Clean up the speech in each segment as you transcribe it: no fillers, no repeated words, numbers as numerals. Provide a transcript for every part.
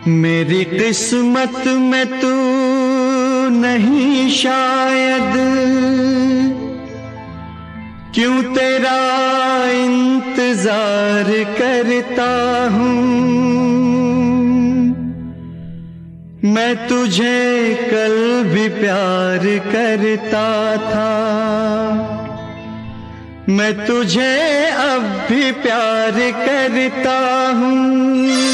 मेरी किस्मत में तू नहीं शायद, क्यों तेरा इंतजार करता हूँ। मैं तुझे कल भी प्यार करता था, मैं तुझे अब भी प्यार करता हूँ।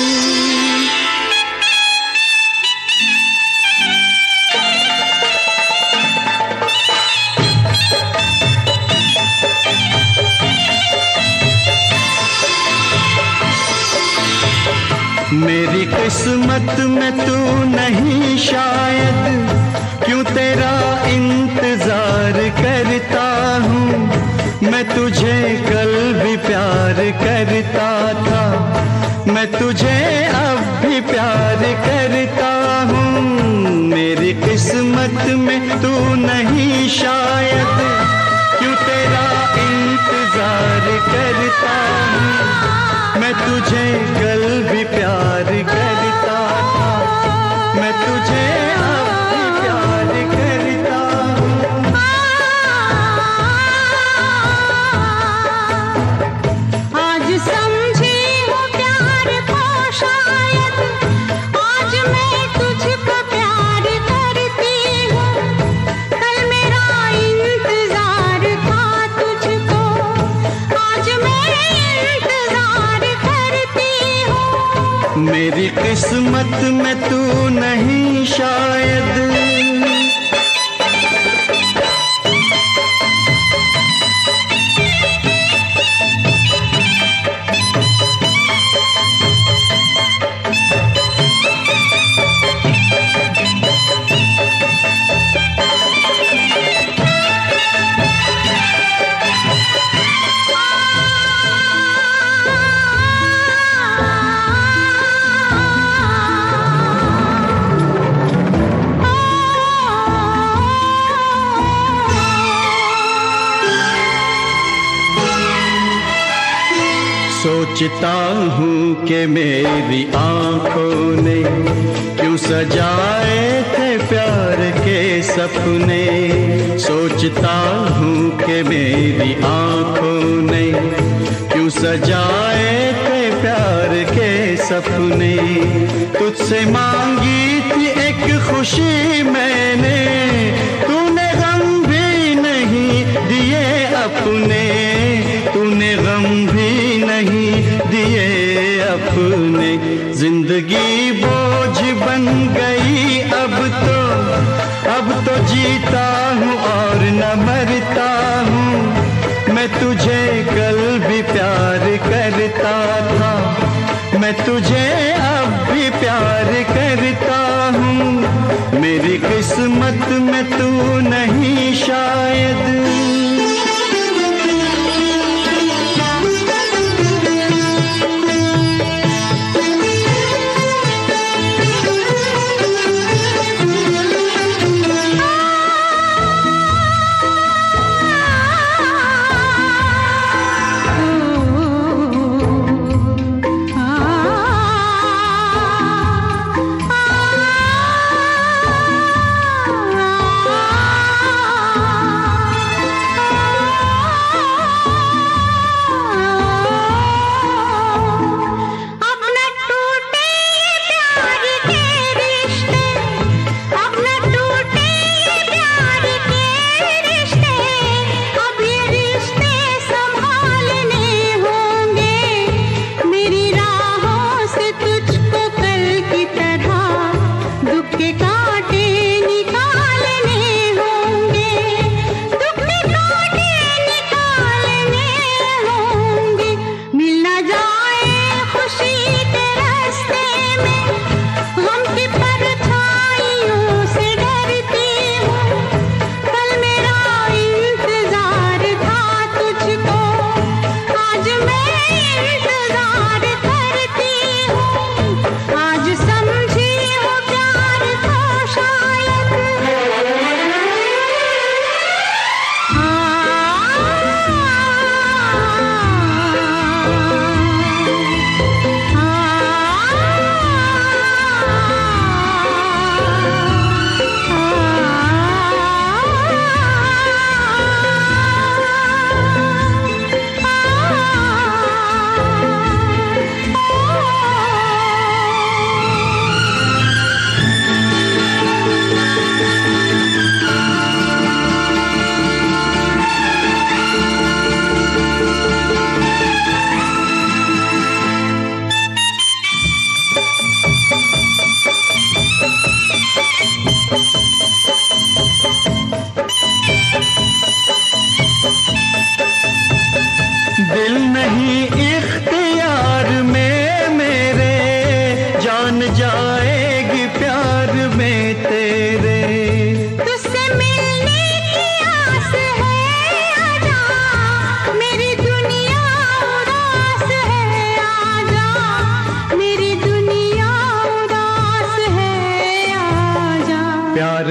मेरी किस्मत में तू नहीं शायद, क्यों तेरा इंतजार करता हूँ। मैं तुझे कल भी प्यार करता था, मैं तुझे अब भी प्यार करता हूँ। मेरी किस्मत में तू नहीं शायद, क्यों तेरा इंतजार करता हूँ। मैं तुझे कल भी प्यार करता था, मैं तुझे अब भी प्यार करता हूँ। आज समझी हो प्यार को शायद, आज मैं तुझको प्यार करती हूँ। कल मेरा इंतजार था तुझको, आज मैं इंतजार करती हूँ। मेरी किस्मत में तू नहीं शायद। सोचता हूँ कि मेरी आँखों ने क्यों सजाए थे प्यार के सपने। सोचता हूँ कि मेरी आँखों ने क्यों सजाए थे प्यार के सपने। तुझसे मांगी थी एक खुशी मैंने, तूने गम भी नहीं दिए अपने, तूने गम भी नहीं दिए अपने। जिंदगी बोझ बन गई अब तो जीता हूँ और न मरता हूँ। मैं तुझे कल भी प्यार करता था, मैं तुझे अब भी प्यार करता हूँ। मेरी किस्मत में तू नहीं शायद।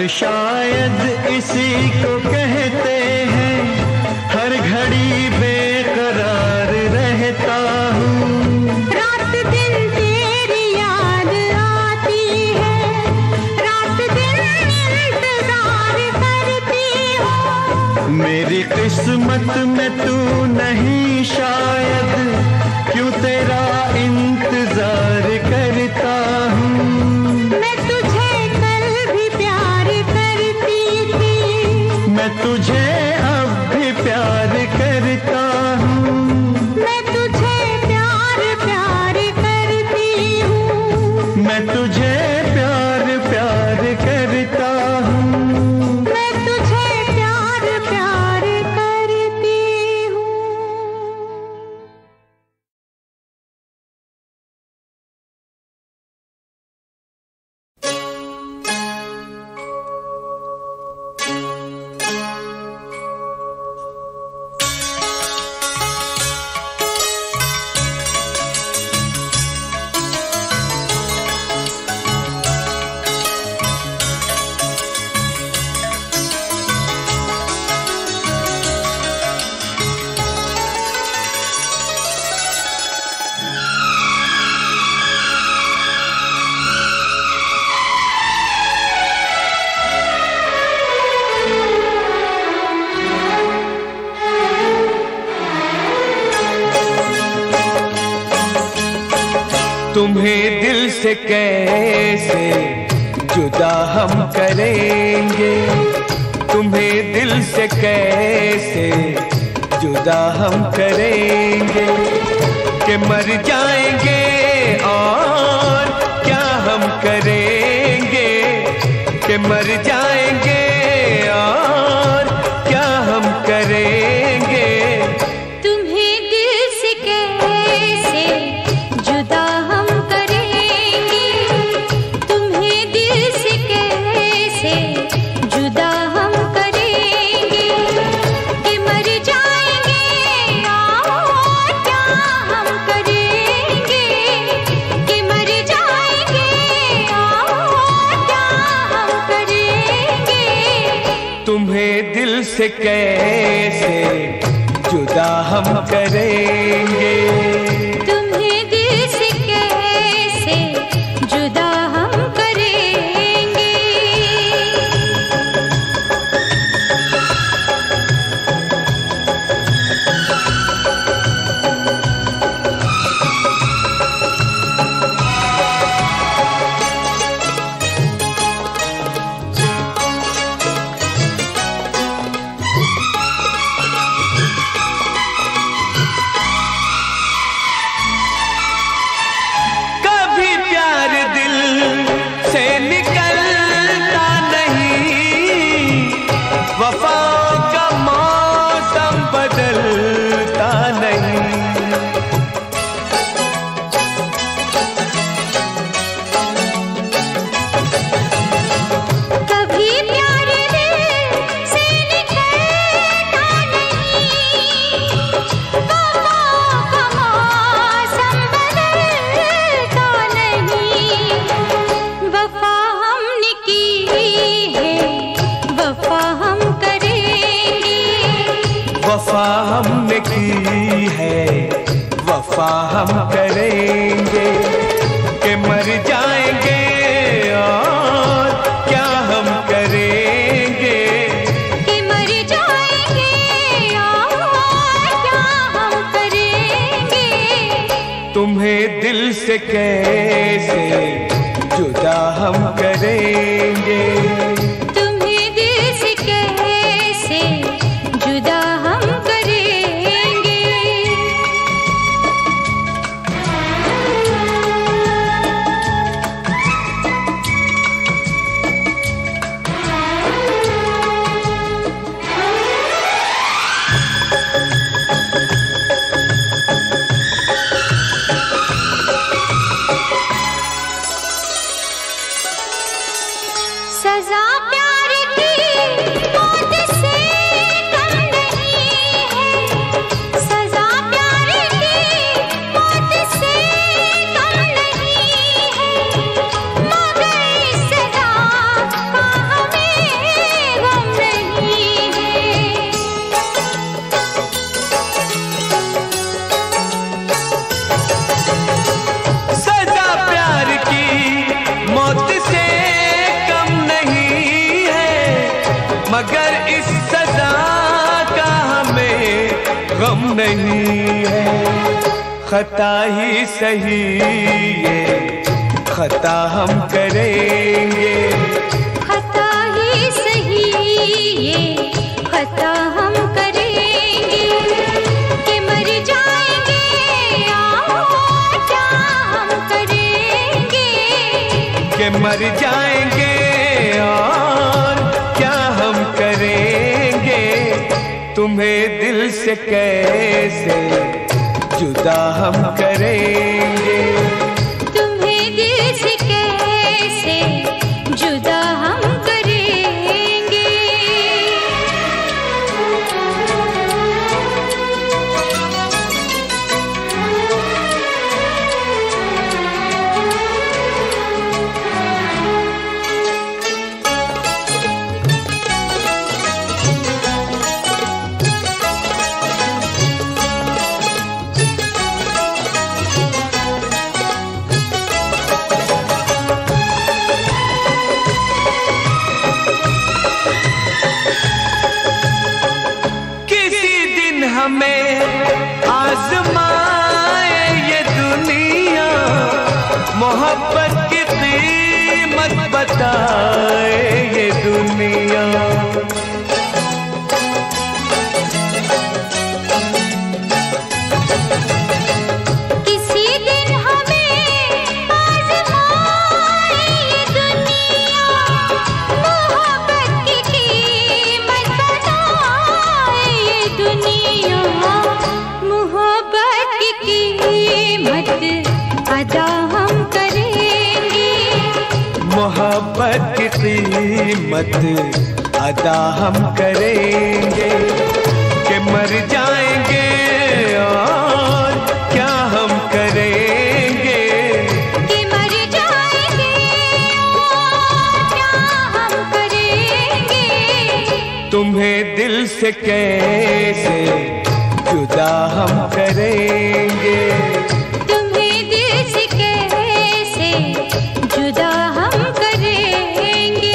शायद इसी को कहते हैं, हर घड़ी बेकरार रहता हूँ। रात दिन तेरी याद आती है, रात दिन इंतजार करती हूँ। मेरी किस्मत में तू नहीं शायद, क्यों तेरा इंतजार करता हूँ। मैं तुझे कल भी प्यार करती थी, मैं तुझे अब भी प्यार करता हूँ। मैं तुझे प्यार प्यार करती हूँ। मैं तुझे प्यार प्यार करता हूँ। मैं तुझे प्यार प्यार करती हूँ। तुम्हें दिल से कैसे जुदा हम करेंगे, तुम्हें दिल से कैसे जुदा हम करेंगे, कि मर जाएंगे और क्या हम करेंगे, कि मर जाएंगे और क्या हम करेंगे। तुम्हें दिल से कैसे जुदा हम करेंगे, तुम्हें दिल से कैसे जुदा हम करेंगे, कि मर जाएंगे और क्या हम करेंगे, कि मर जाएंगे और क्या हम करेंगे। तुम्हें दिल से कैसे जुदा हम करेंगे, तुम्हें दिल से कैसे जुदा हम करेंगे। कभी प्यार दिल से निकलता नहीं, वफाओं का मौसम बदलता नहीं। कभी प्यार दिल से निकलता नहीं, वफाओं का मौसम बदलता नहीं। वफा हमने की है, वफा हम करेंगे, वफा हमने की है, वफा हम करेंगे, कि मर जाएंगे और क्या हम करेंगे। कि मर जाएंगे और क्या हम करेंगे। तुम्हें दिल से कैसे जुदा हम करेंगे, तुम्हें दिल से कैसे जुदा हम करेंगे। सजा प्यार नहीं है, खता ही सही ये खता हम करेंगे। खता ही सही ये खता हम करेंगे कि मर जाएंगे और क्या हम करेंगे, कि मर जाएंगे और क्या हम करेंगे। तुम्हें दिल से कैसे जुदा हम करेंगे, तुम्हें दिल से कैसे जुदा हम करेंगे। हमें आज़माए ये दुनिया, मोहब्बत की कीमत बताए ये दुनिया। किसी दिन हमें आज़माए ये दुनिया, मोहब्बत की कीमत बताए ये दुनिया। मोहब्बत की कीमत अदा हम करेंगे, मोहब्बत की कीमत अदा हम करेंगे कि मर जाएंगे और क्या हम करेंगे, कि मर जाएंगे और क्या हम करेंगे। तुम्हें दिल से कैसे जुदा हम करेंगे, तुम्हें दिल से कैसे जुदा हम करेंगे।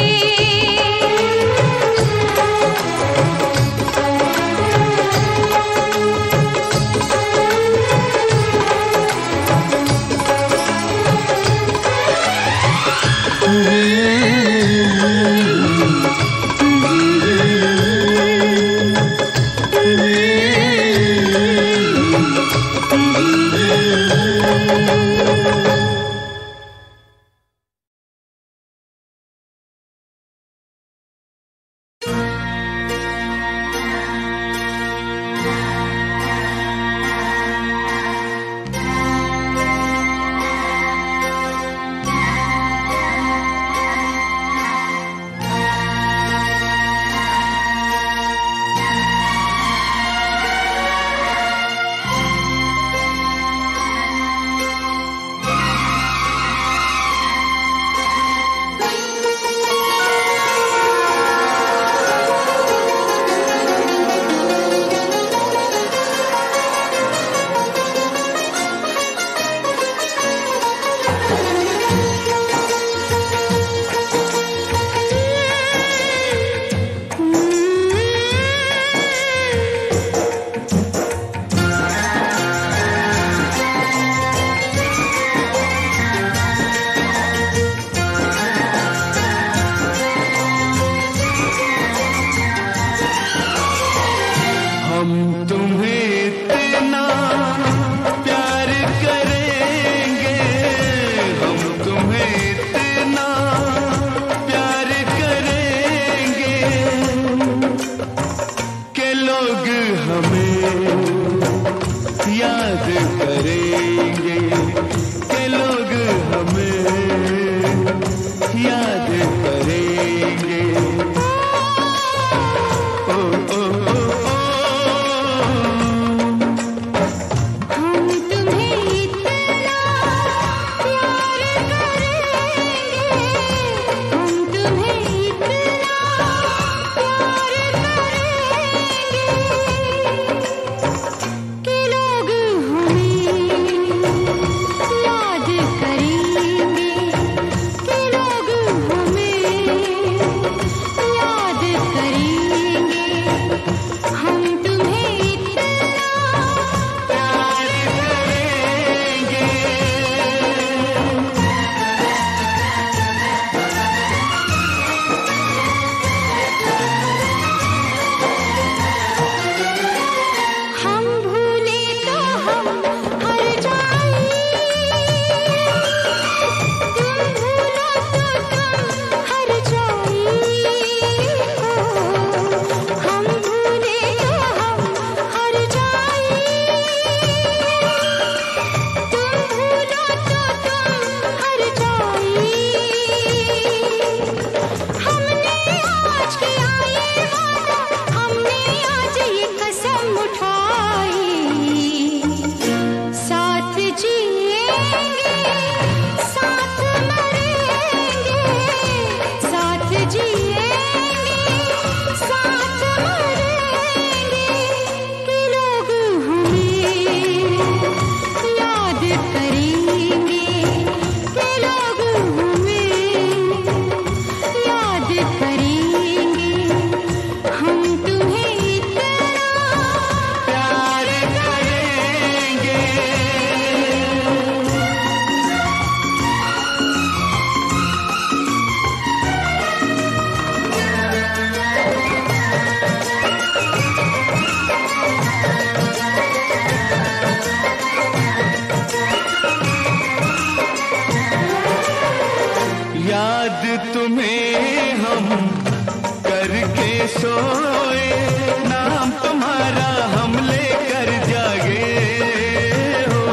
याद तुम्हें हम करके सोए, नाम तुम्हारा हम लेकर जागे हो।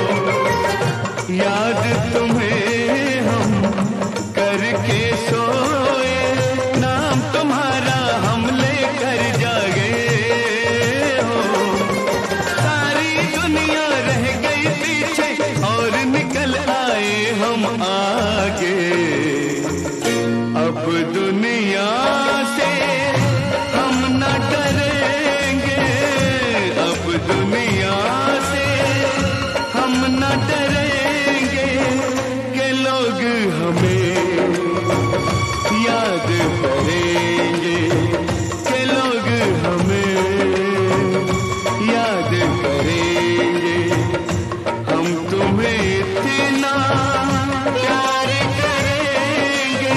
याद तुम्हें हम करके सोए, नाम तुम्हारा हम लेकर जागे हो। सारी दुनिया रह गई पीछे और निकल आए हम आगे। अब दुनिया से हम न डरेंगे, अब दुनिया से हम न डरेंगे कि लोग हमें याद करेंगे, कि लोग हमें याद करेंगे। हम तुम्हें इतना प्यार करेंगे।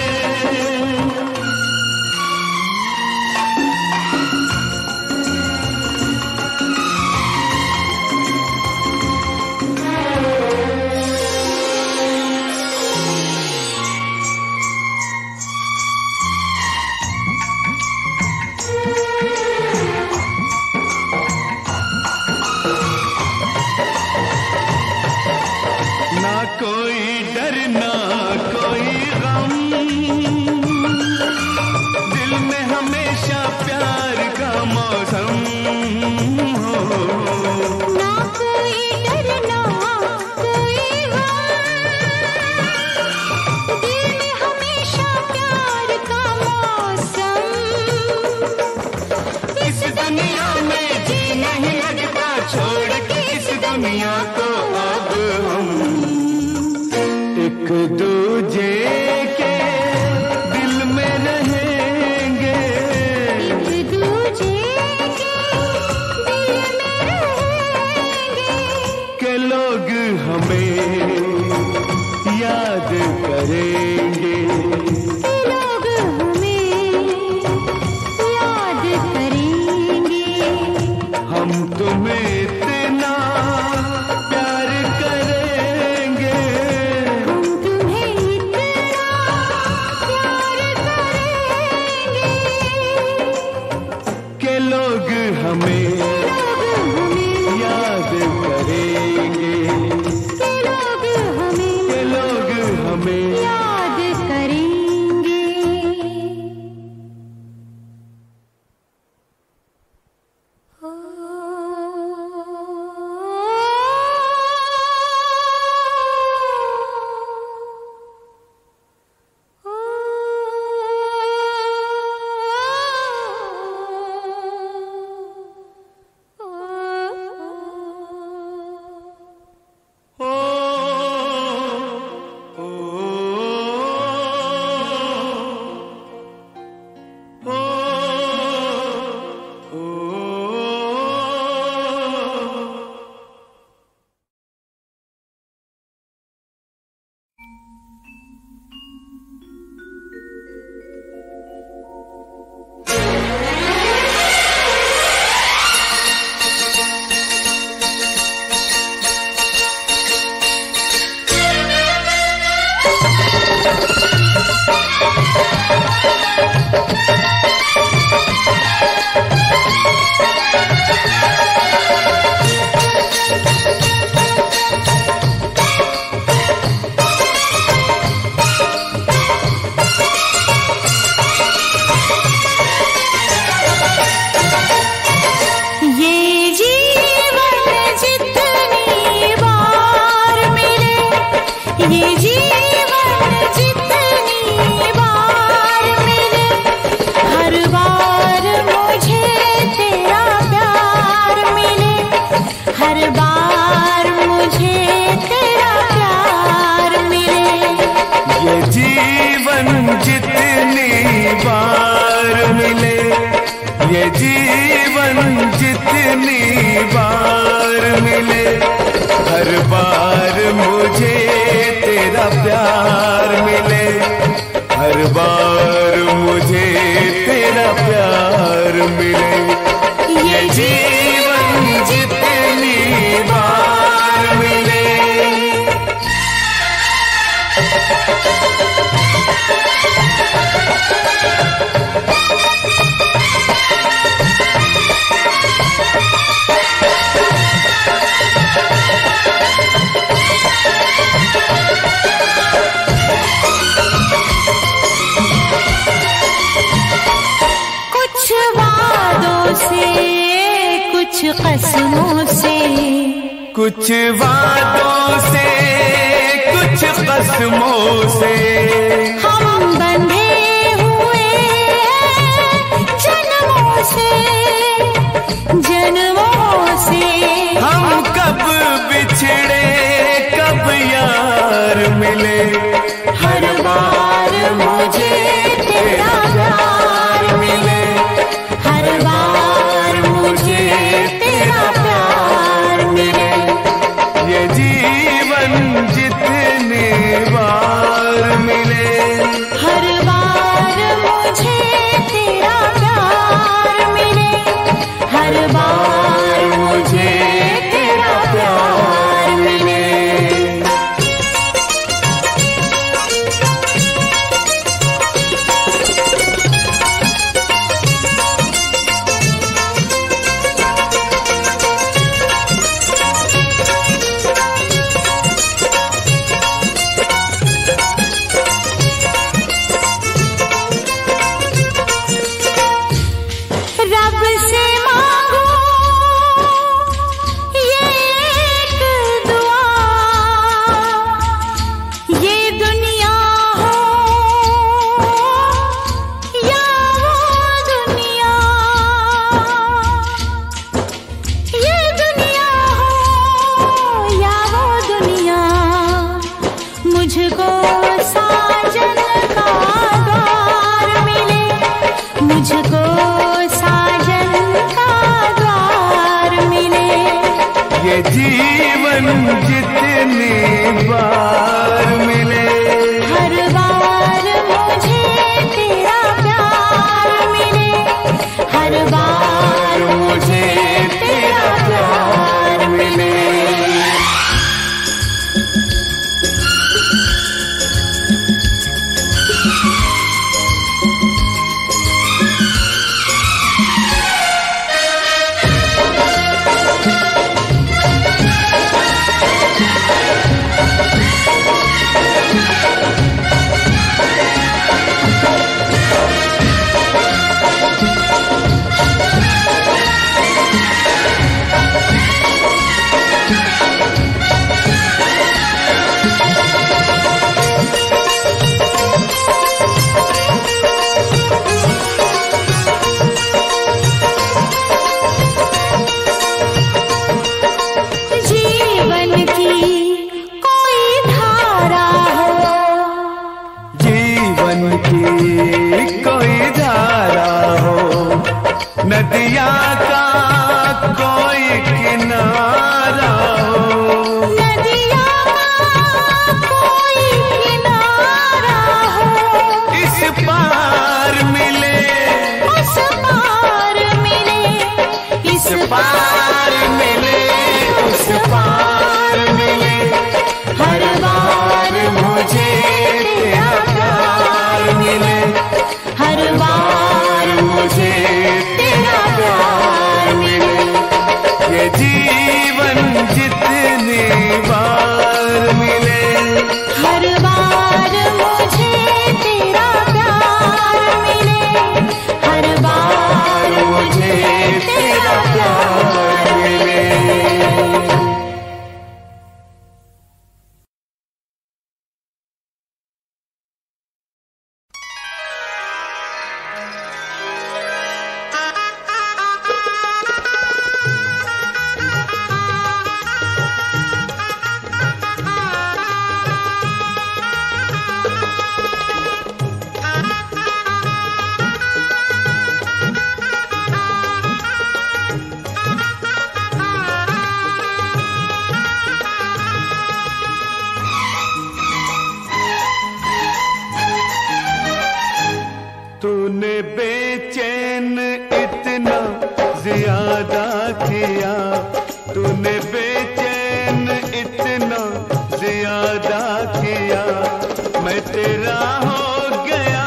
ना कोई डर ना कोई गम, दिल में हमेशा प्यार का मौसम हो। ना कोई डर ना कोई गम, दिल में हमेशा प्यार का मौसम। इस दुनिया में जी नहीं लगता, छोड़ के इस दुनिया को अब हम एक दूजे के दिल में रहेंगे, एक दूजे के दिल में रहेंगे। के लोग हमें याद करेंगे, लोग हमें याद करेंगे। हम तुम्हें इतना प्यार करेंगे। हम तुम्हें इतना प्यार करेंगे के लोग हमें लोग हमें याद करेंगे, के लोग हमें के लोग हमें याद करेंगे। ये जीवन जितनी बार मिले, हर बार मुझे तेरा प्यार मिले, हर बार मुझे तेरा प्यार मिले। ये जीवन जितनी बार मिले। कसमों से, कुछ वादों से, कुछ कसमों से हम बंधे हुए जन्मों से, जन्मों से। हम कब बिछड़े कब यार मिले, हर बार मुझे तेरा प्यार मिले, हर बार मुझे तेरा प्यार मिले। ये जीवन जितने बार मिले, हर बार मुझे तेरा प्यार मिले, हर बार मुझे तेरा प्यार मिले। रब से मांगो ये एक दुआ, ये दुनिया हो या वो दुनिया, ये दुनिया हो या वो दुनिया। मुझको साजन का द्वार मिले, मुझको साजन का द्वार मिले। ये जीवन जितने बार मिले, हर बार मुझे तेरा प्यार मिले, हर बार मुझे तेरा प्यार मिले। जीवन की कोई धारा हो, जीवन की कोई धारा हो, नदिया का कोई किनारा हो, नदिया का कोई किनारा हो। इस पार मिले, उस पार मिले, इस पार मिले, उस पार मिले। हर बार मुझे तेरा प्यार मिले, हर बार मुझे तेरा प्यार मिले। ये जीवन जितने बार मिले, हर बार मुझे तेरा प्यार मिले, हर बार मुझे तेरा प्यार मिले। तूने बेचैन इतना ज्यादा किया, तूने बेचैन इतना ज्यादा किया, मैं तेरा हो गया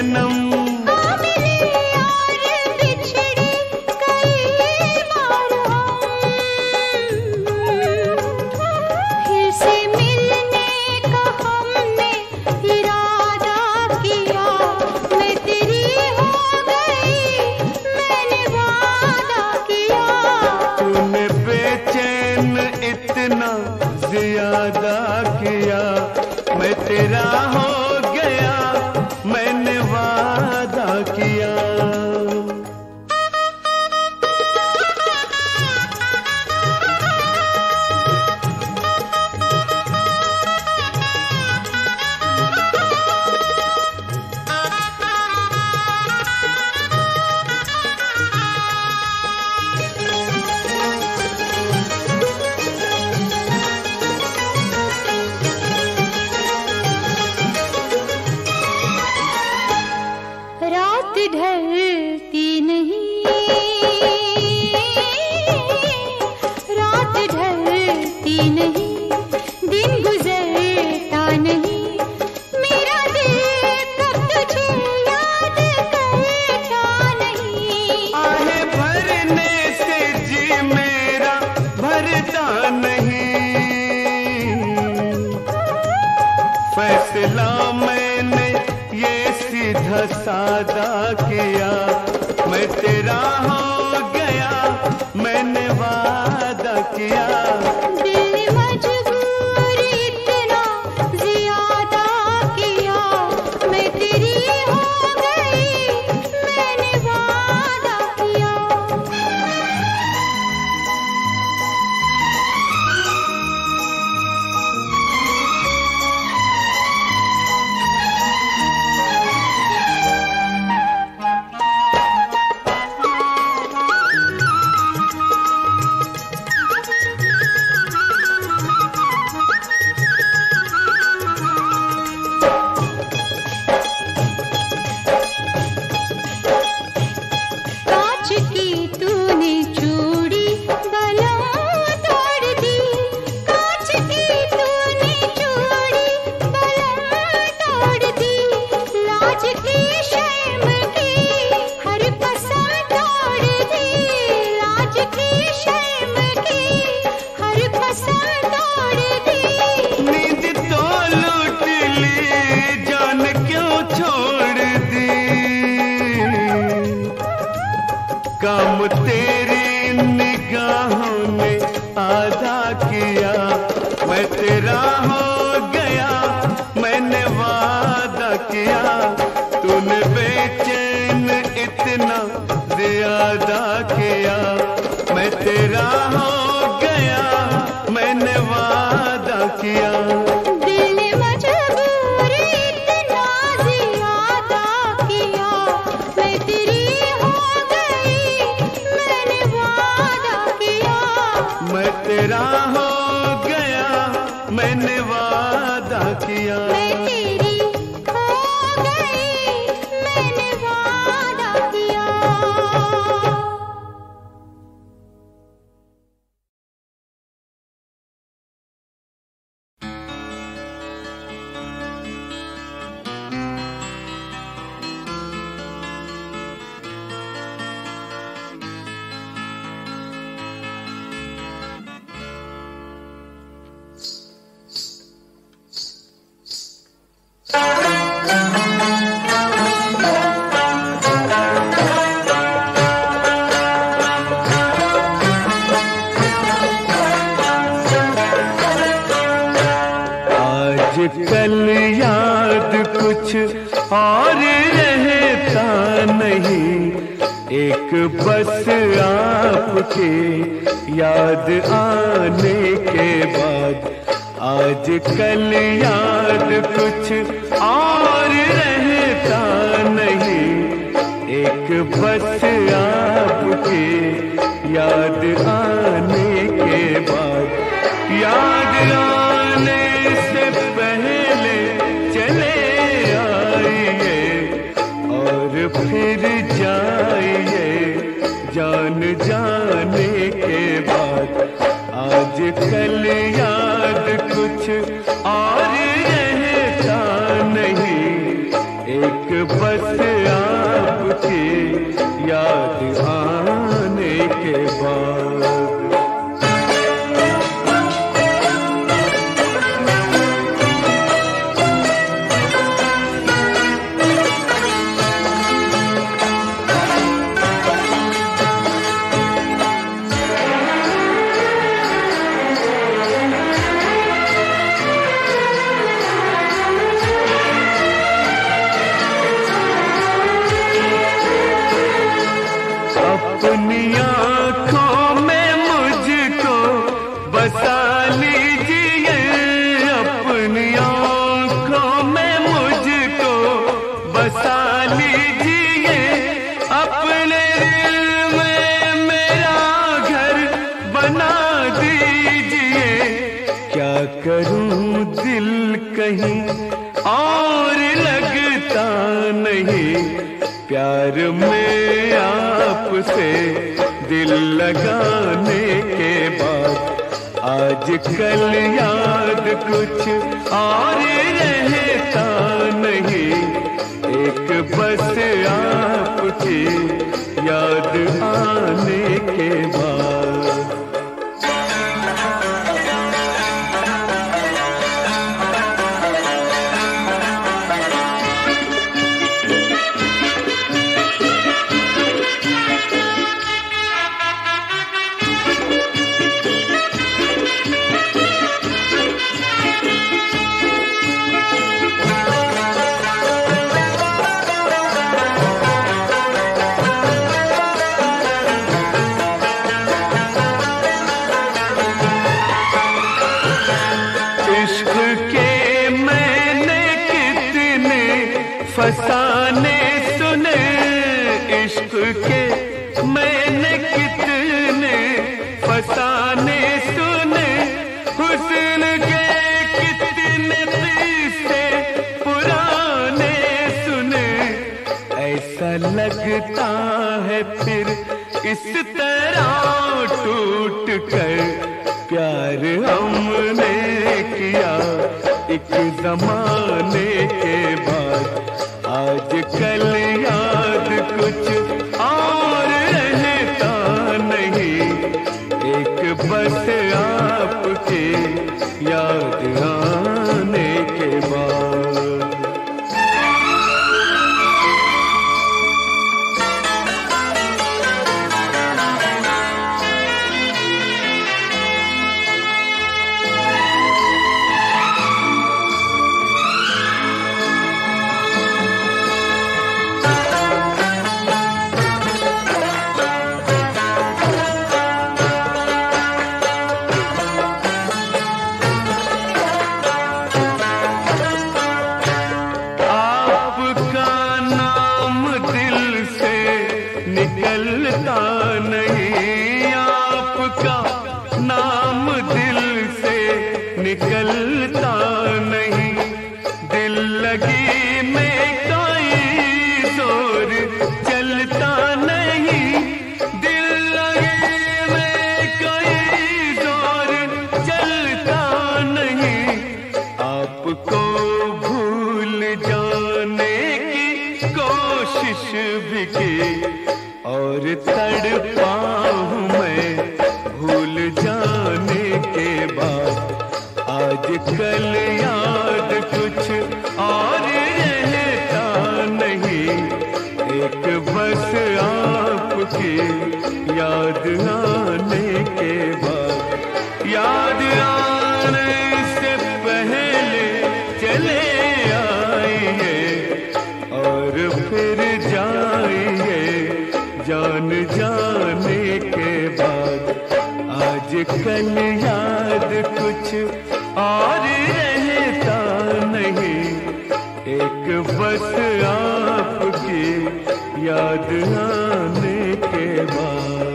जन्म। ज्यादा किया मैं तेरा हो गया, मैंने वादा किया। फैसला मैंने ये सीधा सादा किया, मैं तेरा हो गया, मैंने वादा किया। दिल मजबूर इतना ज्यादा किया, मैं तेरी हो गई, मैंने वादा किया। काम तेरी निगाहों ने आधा किया, मैं तेरा हो गया, मैंने वादा किया। तूने बेचैन इतना ज्यादा किया, मैं तेरा हो गया, मैंने वादा किया। मैं तेरा हो गया, मैंने वादा किया। मैं तेरी हो गई, मैंने वादा किया। कल याद कुछ और रहता नहीं, एक बस आपके याद आने के बाद। आज कल याद कुछ और रहता नहीं, एक बस आपके याद आने के बाद। याद आने से पहले चले आइए और फिर जाइए जान जाने के बाद। आज कल याद कुछ और रहता नहीं, एक बस आपकी याद आने के बाद। अपनी आँखों में मुझको बसा लीजिए, अपनी आँखों में मुझको बसा लीजिए, अपने दिल में मेरा घर बना दीजिए। क्या करूं दिल कहीं और लगता नहीं, प्यार में आपसे दिल लगाने के बाद आज कल याद कुछ और रहता नहीं, एक बस आपकी याद आने के बाद। फसाने सुने इश्क के मैंने कितने फसाने सुने, हुस्न के कितने किस्से पुराने सुने। ऐसा लगता है फिर इस तरह टूट कर प्यार हमने किया एक जमाने के बाद। आज कल याद कुछ और रहता नहीं, एक बस आपके याद आने के बाद। निकलता नहीं, आपका नाम दिल से निकलता नहीं, दिल लगी में कोई जोर चलता नहीं, दिल लगी में कोई जोर चलता नहीं। आपको भूल जाने की कोशिश भी की और तड़पा हूँ मैं भूल जाने के बाद। आज कल याद कुछ और रहता नहीं, एक बस आपकी याद आने के बाद। याद आने से पहले चले आएंगे और फिर जाएंगे जान जाने के बाद। आज कल याद कुछ और रहता नहीं, एक बस आपकी याद आने के बाद।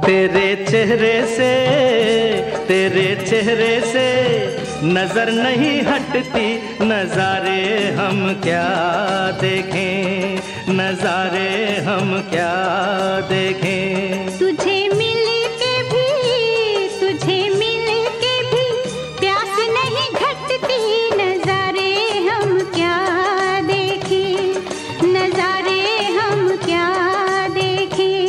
तेरे चेहरे से नजर नहीं हटती, नजारे हम क्या देखें, नजारे हम क्या देखें। तुझे मिल के भी प्यास नहीं घटती, नजारे हम क्या देखें, नजारे हम क्या देखें।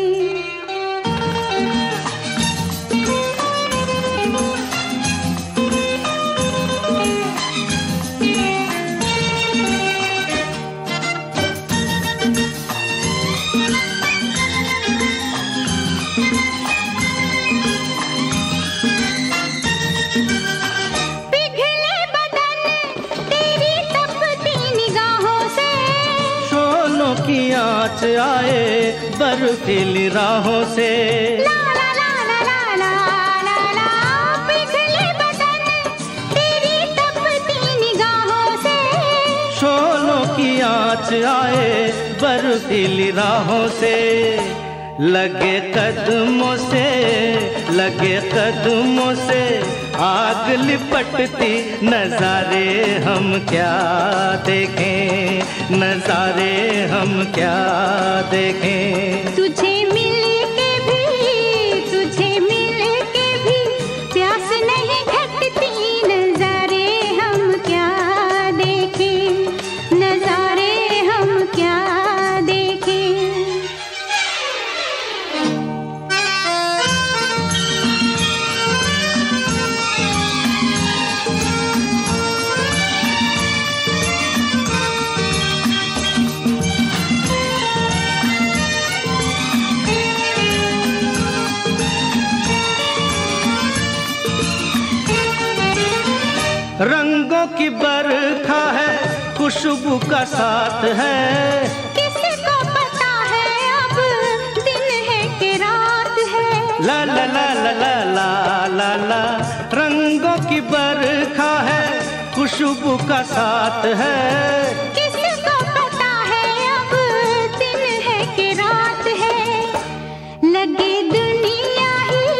आँच आए बर्फीली राहों से, ला ला ला ला ला ला ला ला, पिघले बदन तेरी तपती निगाहों से। शोलों की आँच आए बर्फीली राहों से, लगे कदमों से आग लिपटती, नजारे हम क्या देखें, नजारे हम क्या देखें। तुझे मिल के भी प्यास नहीं घटती, नजारे हम क्या देखें, नजारे हम क्या देखें। रंगों की बरखा है, खुशबू का साथ है, किसको पता है अब दिन है कि रात है। ला ला ला ला ला ला ला ला। रंगों की बरखा है, खुशबू का साथ है, किसको पता है अब दिन है कि रात है। लगे दुनिया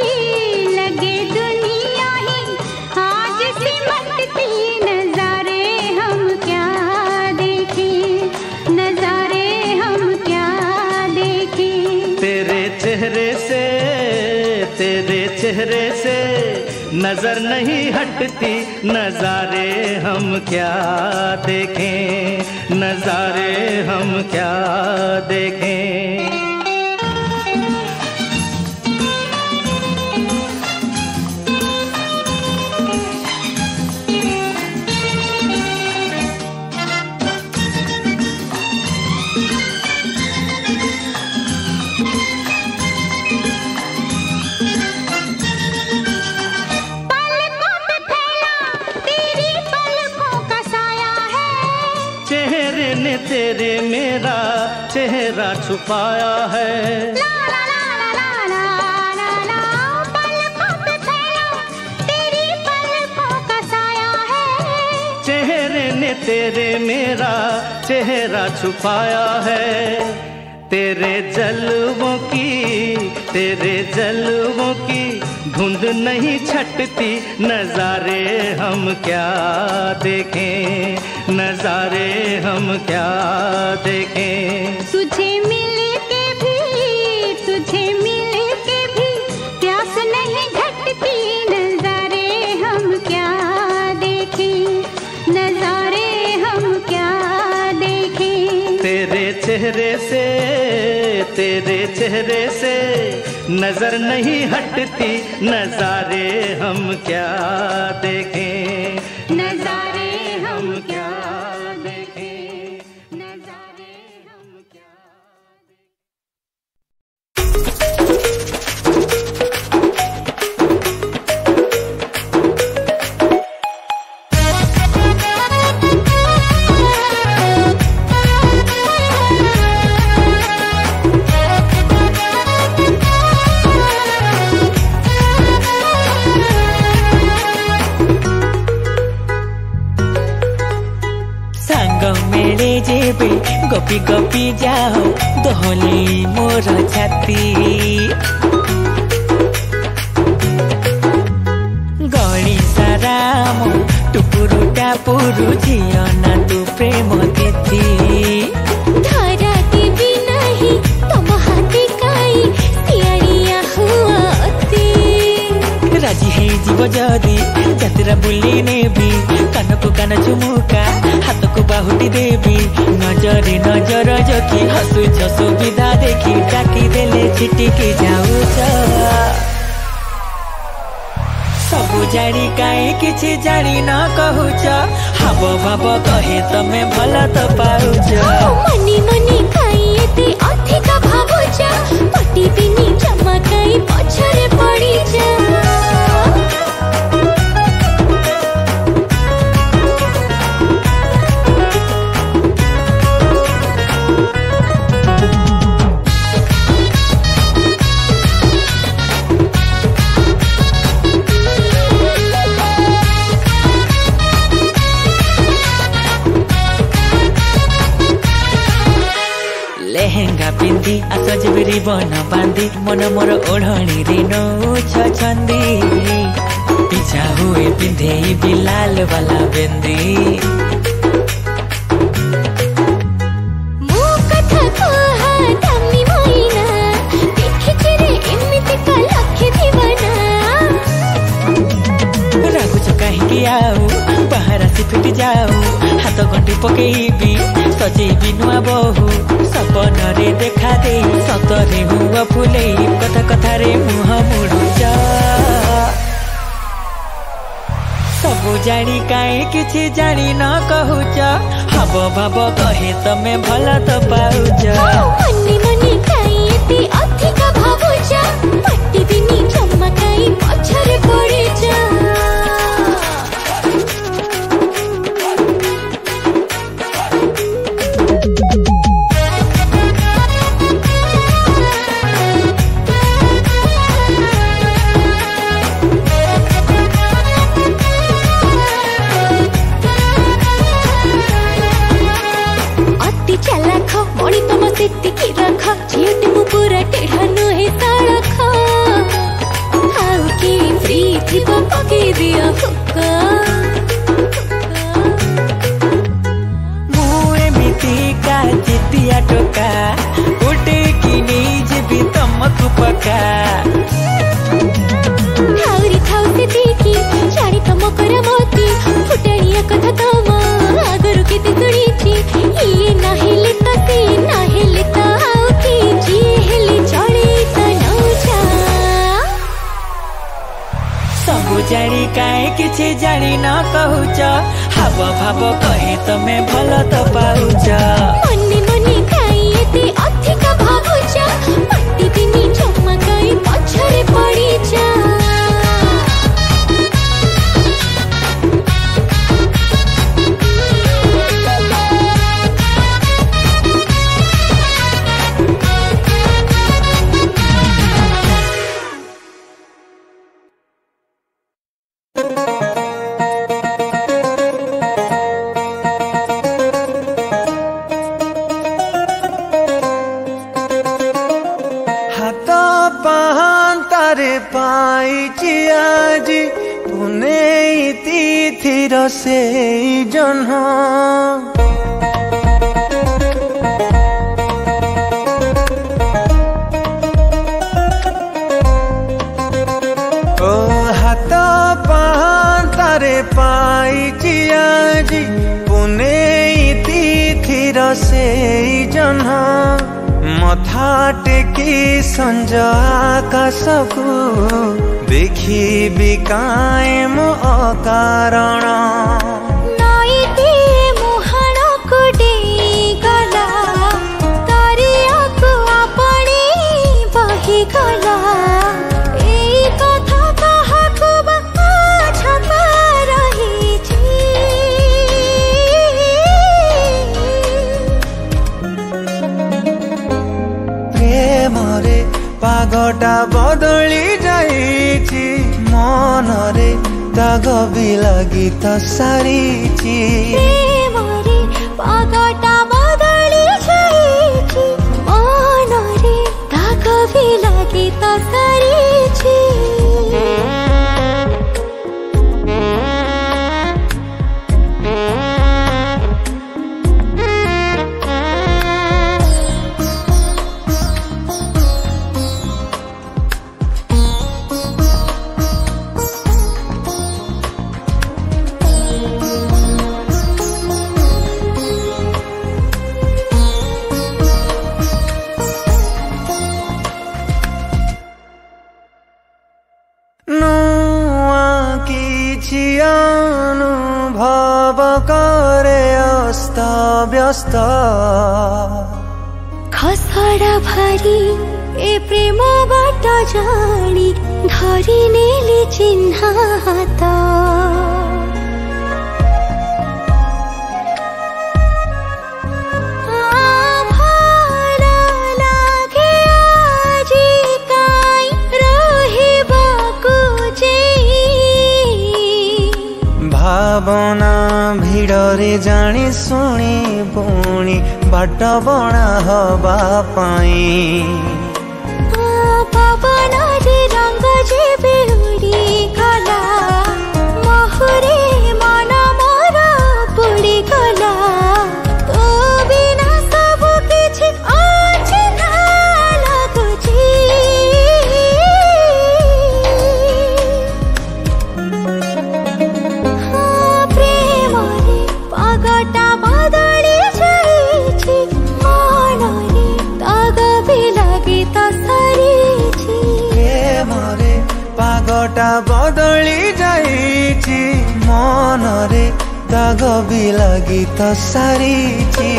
ही आज सिमटती, नजारे हम क्या देखें, नजारे हम क्या देखें। तेरे चेहरे से नजर नहीं हटती, नजारे हम क्या देखें, नजारे हम क्या देखें। तेरे मेरा चेहरा छुपाया है, ला ला ला ला ला ला ला ला, पलकों पे फैला तेरी पलकों का साया है। चेहरे ने तेरे मेरा चेहरा छुपाया है, तेरे जलवों की धुंध नहीं छटती, नजारे हम क्या देखें, नजारे हम क्या देखें। तुझे मिल के भी प्यास नहीं घटती, नजारे हम क्या देखें, नजारे हम क्या देखें। तेरे चेहरे से नजर नहीं हटती, नजारे हम क्या देखें, नजारे हम क्या देखें, नजारे हम क्या जेबे गपी गपी जाओ दोहली मोर छाती नाम टुपुरु टापुरु झियो ना तू प्रेम तिथि धारा देवी नहीं तुम हाथी काई सियारिया हुआ अति राजी है जीव जदी जात्रा बुली नेबी कान को कान चुमुका हाथ को बाहुटी देवी नजरे नजर जखी हसुछ सुविधा देखी डाकी देले छिटिकी जाऊछ सबु जानी काहे किछि जानी न कहूछ हाव भाव कहे तमे भल तो पाउछ मनी मनी काई एते अधिक भावुछ पटी बिनी जमा काई पछरे पड़ी जा लेहेंगा पिंदी आसजबरी बन बांधी मन मोर ओढ़णी रे नौछ छंदी पीछा हुए पिंधे बिलाल वाला बेंदी मो कथा कहा दामी मोइना देखि रे एमिति का लखे दीवाना रागुच कहीं आऊ बाहर से फिट जाऊ हाथ गंटी पकेबी सजेबी नुआ बहु सपन रे देखा दे सतरे हुआ फुले कथा कथा रे मुह मुड़ुच सबु जानी काहे किछि जानी न कहूच हाव भाव कहे तमे भल तो पाउच मनी मनी काई एते अधिक भावुछ पटी बिनी जमा काई पछरे पड़ी जा मणि तम सेतिकी रख झियोटी मु पूरा टेढ़ा नुहे सड़ख आउ के फ्री थिब पके दिया हुक्का मु एमिति का जितिया टोका उठे कि नहीं जेबी तमकु पका थाउरी थाउ से देखी जानी तम कर मोती फुटणिया कथा तम आगरु केते सुनिछि ये नाहेले तते नाहेले त आउ के जी हेले चले त नौछा सबु जानी काहे किछि जानी न कहूच हाव भाव कहे तमे भल तो पाउच मनी मनी काई एते अधिक भावुछ पटी बिनी जमा काई पछरे पड़ी जा से जन्ह ओ हाथ पांतारे पाइछि आजी पुने तिथिर से जन्ह मथा टेकी संज आकाशकू देखी काए मो अकारण नईते मुहाण को गला तारिया को अपने बही गला एई कथा कहा को छपा रही प्रेम रे पागटा बदली जाइछि मन रे दाग भी लगी तो सारीछि प्रेम रे पागटा बदली जाइछि मन रे दाग भी लगी तो सारीछि व्यस्त खसड़ा भारी ए प्रेम बाट जानी धरी नेली चिन्ह हात भावना भिड़रे जानी शुणी पुणी बाट बणा हवा पाई पवन रंग जे बिउड़ी गला महुरे मन मोर पुड़ी गला तो बिना सब किछि अचिन्हा लागुछि पागटा बदली जाइछि मनरे दाग भी लगी त सरीछि प्रेमरे पागटा बदली जाइछि मनरे दाग भी लगी त सारीछि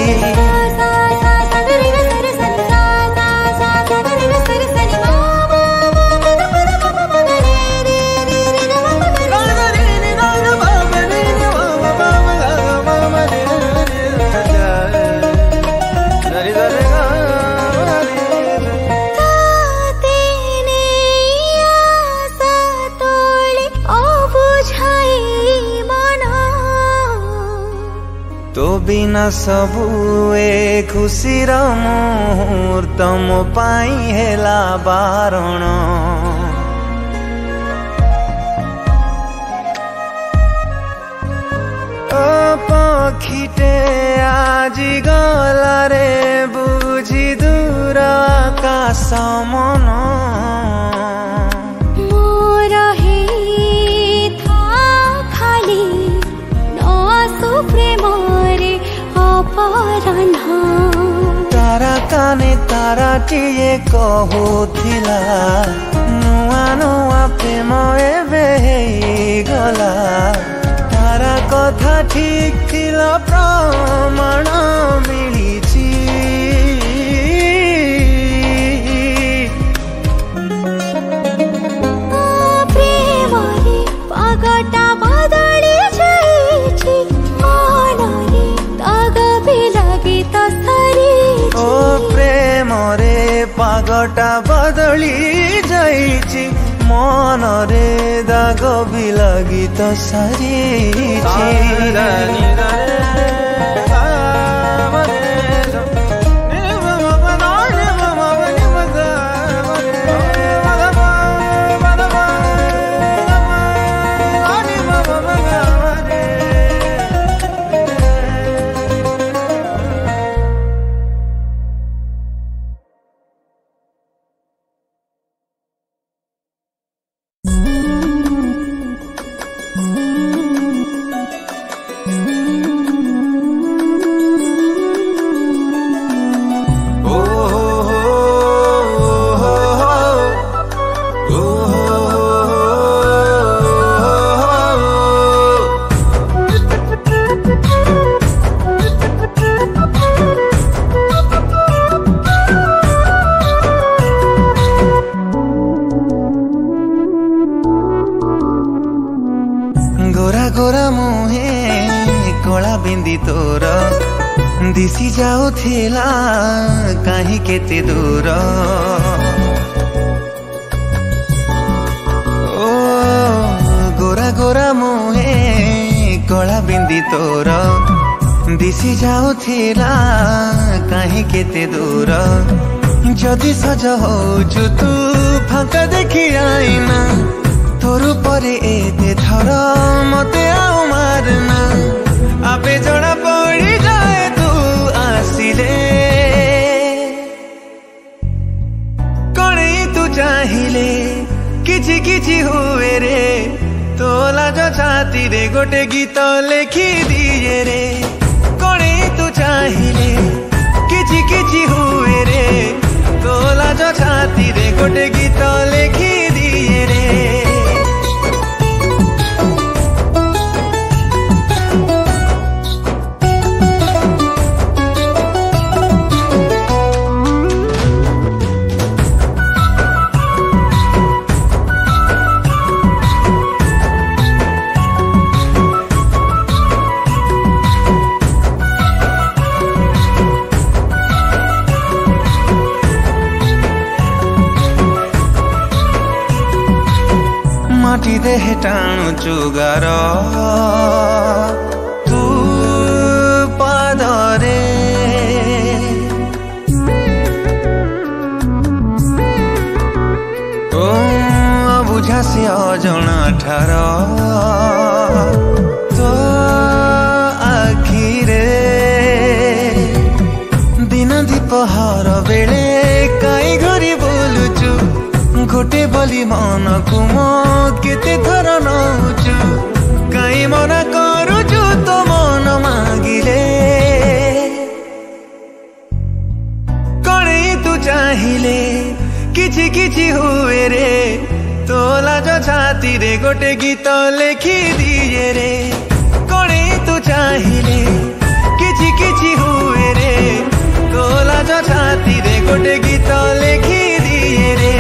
तो बिना सबु ए खुशीर मुहूर्त मो पाई हेला बारण ओ पखीटे आजी गला रे बुझी दूर आकाश मन मोर हे था खाली नसु प्रेम तारा काने तारा टीए कहूथिला नुआ नुआ प्रेम एबे गला तारा कथा ठीक थिला प्रमाण मिलिछि प्रेम रे पागटा बदली जाइछि मनरे दाग भी लगी त सरीछि ओ प्रेम रे पागटा बदली जाइछि मनरे दाग भी लगी त सरीछि दिसी जाउथिला काहे केते दूर ओ गोरा गोरा मुहे कला बिंदी तोर दिसी जाउथिला काहे केते दूर जदि सज होचु तू फांका देखि आईना तोर परे एते थर मते आउ मारना आपे जणा पड़ी जाए तू आसिले कणे तू चाहिले किछि किछि हुए रे तोला जो छाती रे गोटे गीत लेखि दिए रे कणे तू चाहिले किछि किछि हुए रे तोला जो छाती रे गोटे गीत लेखि दिए रे କେବେ ଟାଣୁଛୁ ଗାର ତୁ ପାଦରେ ଓ ବୁଝା ସେ ଅଜଣା ଠାର ତୋ ଆଖିରେ ଦିନ ଦିପହର ବେଳେ କାଇଁ ଘରେ ବୋଲୁଛୁ गोटे बोली मन को मो केते थर नौचु कहीं मना करुचु तो मन मागिले कणे तू चाहिले किछि किछि हुए रे तो लाज छाती रे गोटे गीत लिखि दिए रे कणे तू चाहिले किछि किछि हुए रे तो लाज छाती रे गोटे गीत लिखि दिए रे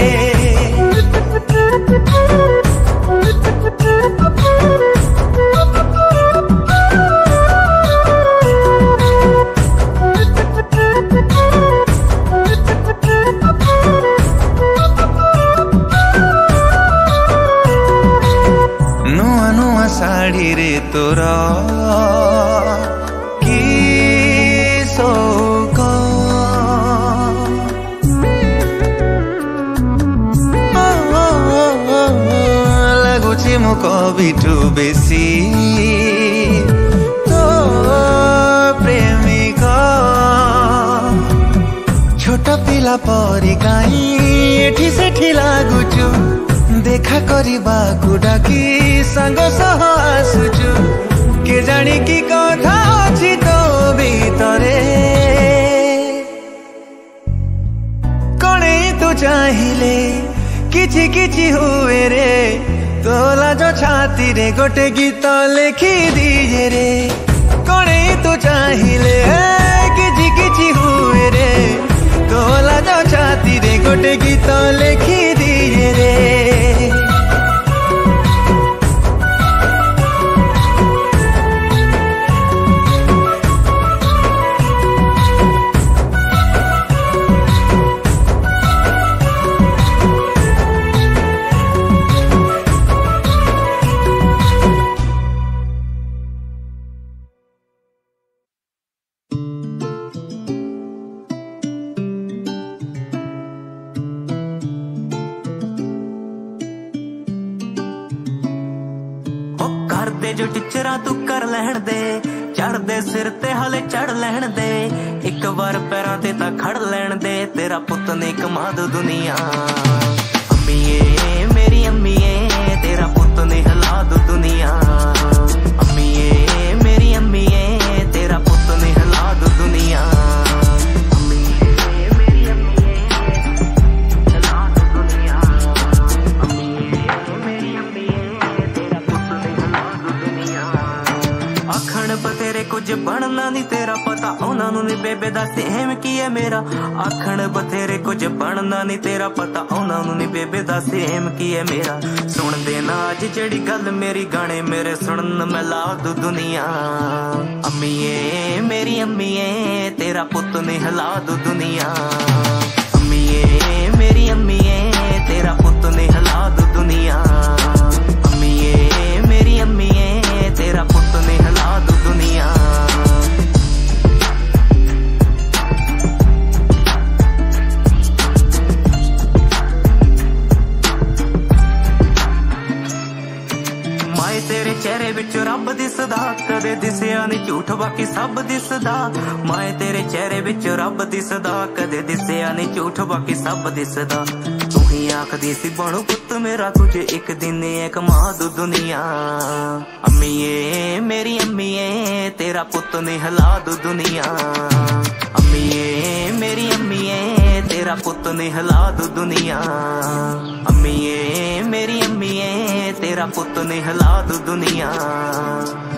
नुआ नुआ साड़ी रे तोरा की शौक लगुची मो कविठू बेसी तो प्रेमिका छोट पिला परी काई एठी सेठी लागुचु देखा करबा डाकी संग सह आसुचु के जानी की कथा अछि तो भीतरे कणे तू चाहिले किछि किछि हुए रे तो लाज छाती रे गोटे गीत लिखि दिए रे कणे तू चाहिले किछि किछि हुए रे तो लाज छाती रे गोटे गीत लिखि दिए रे जो टिचरा तू कर लहन दे चढ़ दे सिर ते हले चढ़ लहन दे एक बार पैरां ते ता खड़ लहन दे तेरा पुत ने कमा दो दुनिया अम्मीए मेरी अम्मीए तेरा पुत ने हिला दो दुनिया अम्मीए मेरी अम्मीए तेरा पुत ने हिला दो दुनिया बतेरे कुछ बनना नहीं तेरा पता उन्होंने नहीं बेबे दा सेम की है मेरा आखण बतेरे कुछ बनना नहीं तेरा पता उन्होंने नहीं बेबे दा सेम की है मेरा सुन देना अज जड़ी गल मेरी गाने मेरे सुनन मैं ला दू दुनिया अम्मीए मेरी अम्मीए तेरा पुत ने हिला दू दुनिया अम्मीए मेरी अम्मीए तेरा पुत ने हिला दू दुनिया अम्मीए मेरी अम्मीए तेरा पुत ने हिला दू दुनिया माए तेरे चेहरे विच रब दिसदा कदे दिसिया नहीं झूठ बाकी सब दिसदा माए तेरे चेहरे विच रब दिसदा कदे दिसिया नहीं झूठ बाकी सब दिसदा तू ही आखदी सी बनू पुत मेरा तुझे एक दिन एक मां दू दुनिया अम्मीए मेरी अम्मीए तेरा पुत ने हिला दू दुनिया अम्मीए मेरी अम्मीए तेरा पुत ने हिला दू दुनिया अम्मीए मेरी अम्मीए तेरा पुत ने हिला दू दुनिया